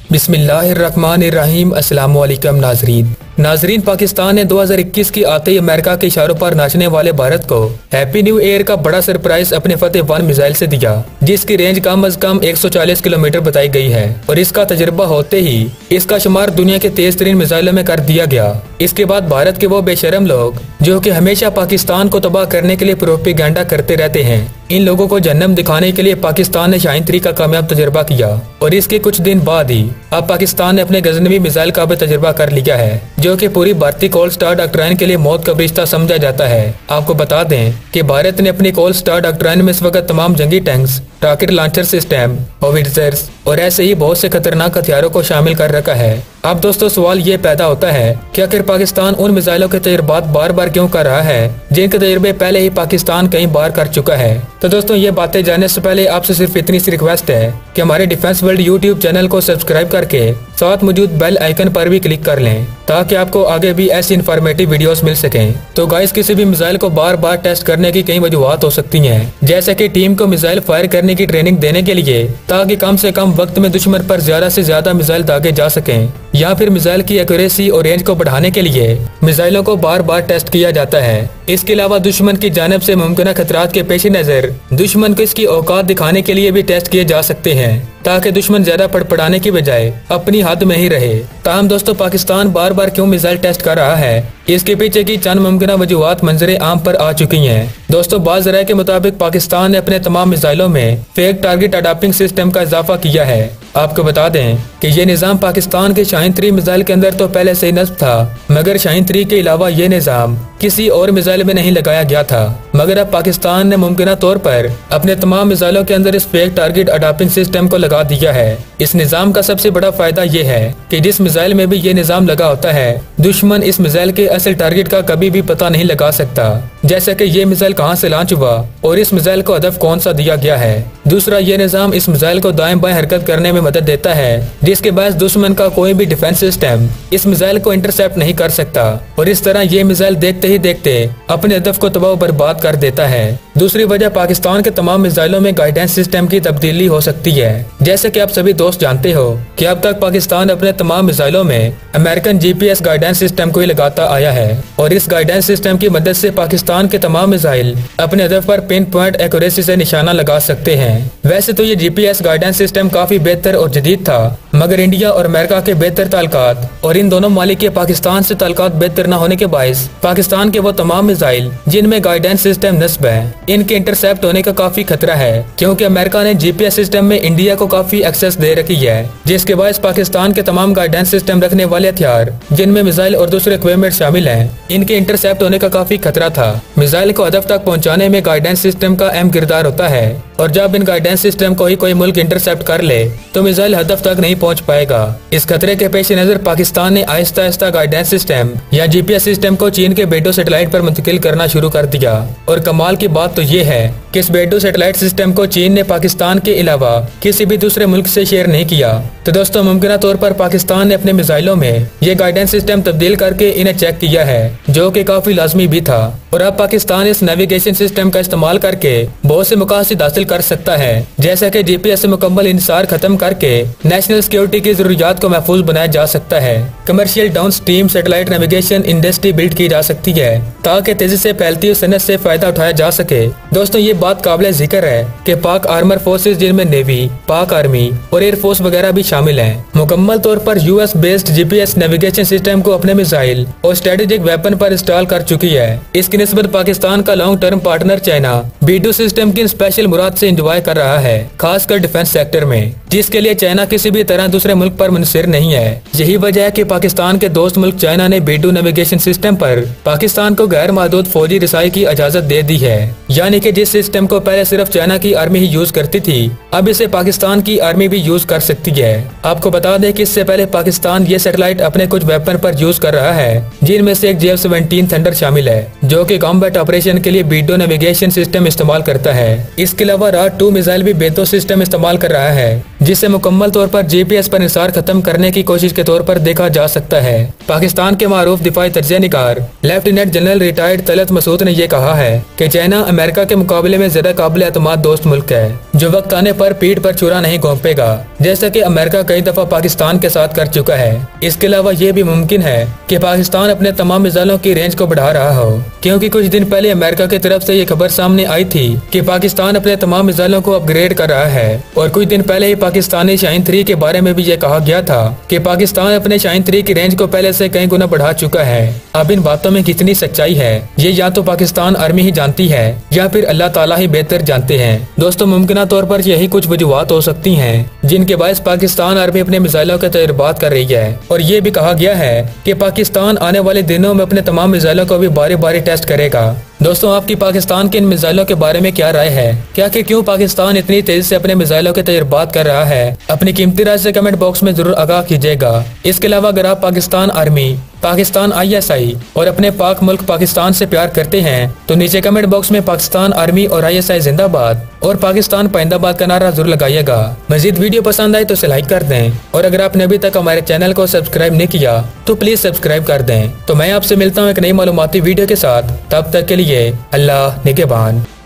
बिस्मिल्लाहिर्रहमानिर्रहीम। अस्सलाम वालेकुम नाजरीन, पाकिस्तान ने 2021 की आते ही अमेरिका के इशारों पर नाचने वाले भारत को हैप्पी न्यू ईयर का बड़ा सरप्राइज अपने फतेह 1 मिसाइल से दिया, जिसकी रेंज कम अज कम 140 किलोमीटर बताई गई है और इसका तजुर्बा होते ही इसका शुमार दुनिया के तेज तरीन मिसाइलों में कर दिया गया। इसके बाद भारत के वो बेशरम लोग जो कि हमेशा पाकिस्तान को तबाह करने के लिए प्रोपेगेंडा करते रहते हैं, इन लोगों को जहन्नम दिखाने के लिए पाकिस्तान ने शाहीन 3 का कामयाब तजुर्बा किया और इसके कुछ दिन बाद ही अब पाकिस्तान ने अपने गजनवी मिसाइल का भी तजुर्बा कर लिया है, जो कि पूरी भारतीय कोल्ड स्टार डॉक्ट्राइन के लिए मौत का रिश्ता समझा जाता है। आपको बता दें कि भारत ने अपनी कोल्ड स्टार डॉक्ट्राइन में इस वक्त तमाम जंगी tanks, rocket launcher system, howitzers और ऐसे ही बहुत से खतरनाक हथियारों को शामिल कर रखा है। अब दोस्तों सवाल ये पैदा होता है कि आखिर पाकिस्तान उन मिसाइलों के तजुर्बात बार बार क्यों कर रहा है जिनके तजुर्बे पहले ही पाकिस्तान कई बार कर चुका है। तो दोस्तों ये बातें जानने से पहले आपसे सिर्फ इतनी सी रिक्वेस्ट है कि हमारे डिफेंस वर्ल्ड यूट्यूब चैनल को सब्सक्राइब करके साथ मौजूद बेल आइकन पर भी क्लिक कर लें ताकि आपको आगे भी ऐसी इन्फॉर्मेटिव वीडियोस मिल सकें। तो गाइस, किसी भी मिसाइल को बार बार टेस्ट करने की कई वजूहत हो सकती हैं, जैसे कि टीम को मिसाइल फायर करने की ट्रेनिंग देने के लिए ताकि कम से कम वक्त में दुश्मन पर ज्यादा से ज्यादा मिसाइल दागे जा सकें, या फिर मिसाइल की एक्यूरेसी और रेंज को बढ़ाने के लिए मिसाइलों को बार बार टेस्ट किया जाता है। इसके अलावा दुश्मन की जानिब से मुमकिन खतरात के पेश नजर दुश्मन को इसकी औकात दिखाने के लिए भी टेस्ट किए जा सकते हैं ताकि दुश्मन ज्यादा पड़पड़ाने की बजाय अपनी हद में ही रहे। ताहम दोस्तों, पाकिस्तान बार बार क्यों मिसाइल टेस्ट कर रहा है, इसके पीछे की चंद मुमकिन वजूहत मंजरे आम पर आ चुकी हैं। दोस्तों, बाज़ राय के मुताबिक पाकिस्तान ने अपने तमाम मिसाइलों में फेक टारगेट अडॉप्टिंग सिस्टम का इजाफा किया है। आपको बता दें कि ये निज़ाम पाकिस्तान के शाहीन 3 मिसाइल के अंदर तो पहले से ही नस्ब था, मगर शाहीन 3 के अलावा ये निज़ाम किसी और मिसाइल में नहीं लगाया गया था। मगर अब पाकिस्तान ने मुमकिन तौर पर अपने तमाम मिसाइलों के अंदर इस फेक टारगेट अडॉप्टिंग सिस्टम को लगा दिया है। इस निज़ाम का सबसे बड़ा फायदा ये है कि जिस मिसाइल में भी ये निज़ाम लगा होता है, दुश्मन इस मिसाइल के असल टारगेट का कभी भी पता नहीं लगा सकता, जैसे कि ये मिसाइल कहां से लॉन्च हुआ और इस मिसाइल को हदफ कौन सा दिया गया है। दूसरा, ये निज़ाम इस मिसाइल को दाएं बाएं हरकत करने में मदद देता है, जिसके बाद दुश्मन का कोई भी डिफेंस सिस्टम इस मिसाइल को इंटरसेप्ट नहीं कर सकता और इस तरह ये मिसाइल देखते ही देखते अपने हदफ को तबाह बर्बाद कर देता है। दूसरी वजह, पाकिस्तान के तमाम मिसाइलों में गाइडेंस सिस्टम की तब्दीली हो सकती है। जैसे कि आप सभी दोस्त जानते हो कि अब तक पाकिस्तान अपने तमाम मिसाइलों में अमेरिकन GPS गाइडेंस सिस्टम को ही लगाता आया है और इस गाइडेंस सिस्टम की मदद से पाकिस्तान के तमाम मिसाइल अपने हदफ पर पिन पॉइंट एक्यूरेसी से निशाना लगा सकते हैं। वैसे तो ये GPS गाइडेंस सिस्टम काफी बेहतर और जदीद था, मगर इंडिया और अमेरिका के बेहतर ताल्लुकात और इन दोनों मालिक के पाकिस्तान से ताल्लुकात बेहतर न होने के बायस पाकिस्तान के वो तमाम मिसाइल जिनमें गाइडेंस सिस्टम नस्ब है, इनके इंटरसेप्ट होने का काफी खतरा है, क्योंकि अमेरिका ने GPS सिस्टम में इंडिया को काफी एक्सेस दे रखी है, जिसके बायस पाकिस्तान के तमाम गाइडेंस सिस्टम रखने वाले हथियार जिनमें मिसाइल और दूसरे इक्विपमेंट शामिल हैं, इनके इंटरसेप्ट होने का काफी खतरा था। मिसाइल को हदफ तक पहुंचाने में गाइडेंस सिस्टम का अहम किरदार होता है और जब इन गाइडेंस सिस्टम को ही कोई मुल्क इंटरसेप्ट कर ले तो मिसाइल हदफ तक नहीं पहुंच पाएगा। इस खतरे के पेश नजर पाकिस्तान ने आहिस्ता आहिस्ता गाइडेंस सिस्टम या GPS सिस्टम को चीन के बेडो सैटेलाइट पर मुंतकिल करना शुरू कर दिया और कमाल की बात तो ये है कि इस बेडो सैटेलाइट सिस्टम को चीन ने पाकिस्तान के अलावा किसी भी दूसरे मुल्क से शेयर नहीं किया। तो दोस्तों, मुमकिन तौर पर पाकिस्तान ने अपने मिसाइलों में ये गाइडेंस सिस्टम तब्दील करके इन्हें चेक किया है, जो कि काफी लाजमी भी था और अब पाकिस्तान इस नेविगेशन सिस्टम का इस्तेमाल करके बहुत से मकासद हासिल कर सकता है, जैसे कि GPS से मुकम्मल इंसार खत्म करके नेशनल सिक्योरिटी की जरूरियात को महफूज बनाया जा सकता है। Commercial downstream satellite navigation industry build की जा सकती है ताकि तेजी से फैलती हुई सनत से फायदा उठाया जा सके। दोस्तों, ये बात काबिल जिक्र है कि पाक आर्मर फोर्सेज, जिनमें नेवी, पाक आर्मी और एयरफोर्स वगैरह भी शामिल हैं, मुकम्मल तौर पर US based GPS navigation system को अपने मिसाइल और स्ट्रेटेजिक वेपन पर इंस्टॉल कर चुकी है। इसकी निस्बत पाकिस्तान का long term partner China B2 system की स्पेशल मुराद से एंजॉय कर रहा है, खासकर डिफेंस सेक्टर में, जिसके लिए चाइना किसी भी तरह दूसरे मुल्क पर मुनसिर नहीं है। यही वजह है कि पाकिस्तान के दोस्त मुल्क चाइना ने B2 नेविगेशन सिस्टम पर पाकिस्तान को गैर महदूद फौजी रिसाई की इजाजत दे दी है, यानी कि जिस सिस्टम को पहले सिर्फ चाइना की आर्मी ही यूज करती थी, अब इसे पाकिस्तान की आर्मी भी यूज कर सकती है। आपको बता दें कि इससे पहले पाकिस्तान ये सैटेलाइट अपने कुछ वेपन पर यूज कर रहा है, जिनमें से एक JF-17 थंडर शामिल है, जो कि कॉम्बैट ऑपरेशन के लिए बीडो नेविगेशन सिस्टम इस्तेमाल करता है। इसके अलावा रात 2 मिसाइल भी बेतो सिस्टम इस्तेमाल कर रहा है, जिसे मुकम्मल तौर पर जीपीएस पर इंसार खत्म करने की कोशिश के तौर पर देखा जा सकता है। पाकिस्तान के मारूफ दिफाई तर्जनीकार lieutenant general retired Talat Masood ने यह कहा है कि चाइना अमेरिका के मुकाबले में ज्यादा काबिल एतमाद दोस्त मुल्क है, जो वक्त आने पर पीठ पर छुरा नहीं घोंपेगा, जैसा कि अमेरिका कई दफा पाकिस्तान के साथ कर चुका है। इसके अलावा ये भी मुमकिन है कि पाकिस्तान अपने तमाम मिसाइलों की रेंज को बढ़ा रहा हो, क्योंकि कुछ दिन पहले अमेरिका की तरफ से ये खबर सामने आई थी कि पाकिस्तान अपने तमाम मिसाइलों को अपग्रेड कर रहा है। और कुछ दिन पहले ही पाकिस्तानी शाहीन 3 के बारे में भी ये कहा गया था कि पाकिस्तान अपने शाहीन 3 की रेंज को पहले से कई गुना बढ़ा चुका है। अब इन बातों में कितनी सच्चाई है, ये या तो पाकिस्तान आर्मी ही जानती है या फिर अल्लाह ताला ही बेहतर जानते हैं। दोस्तों, मुमकिन तौर पर यही कुछ वजूहात हो सकती हैं जिनके बायस पाकिस्तान आर्मी अपने मिसाइलों के तजुर्बात कर रही है। और ये भी कहा गया है कि पाकिस्तान आने वाले दिनों में अपने तमाम मिसाइलों को भी बारी बारी टेस्ट करेगा। दोस्तों, आपकी पाकिस्तान के इन मिसाइलों के बारे में क्या राय है? क्या कि क्यों पाकिस्तान इतनी तेजी से अपने मिसाइलों के तजुर्बात कर रहा है? अपनी कीमती राय से कमेंट बॉक्स में जरूर आगाह कीजिएगा। इसके अलावा अगर आप पाकिस्तान आर्मी, पाकिस्तान ISI और अपने पाक मुल्क पाकिस्तान से प्यार करते हैं तो नीचे कमेंट बॉक्स में पाकिस्तान आर्मी और ISI जिंदाबाद और पाकिस्तान पाइंदाबाद का नारा जरूर लगाइएगा। मजीद वीडियो पसंद आए तो इसे लाइक कर दें, और अगर आपने अभी तक हमारे चैनल को सब्सक्राइब नहीं किया तो प्लीज सब्सक्राइब कर दें। तो मैं आपसे मिलता हूँ एक नई मालूमाती वीडियो के साथ, तब तक के लिए अल्लाह निगहबान।